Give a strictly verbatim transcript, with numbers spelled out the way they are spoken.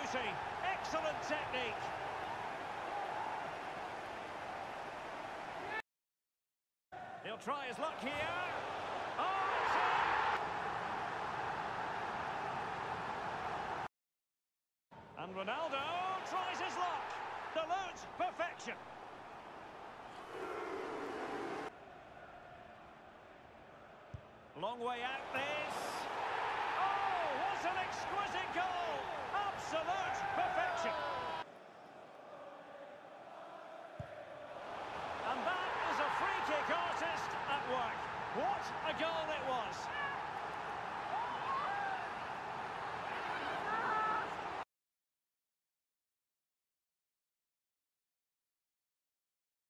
accuracy, excellent technique. He'll try his luck here. Oh, it's in! And Ronaldo tries his luck. The loot, perfection. Long way out this. Oh, what an exquisite goal! Absolute perfection. And that is a free kick artist at work. What a goal it was.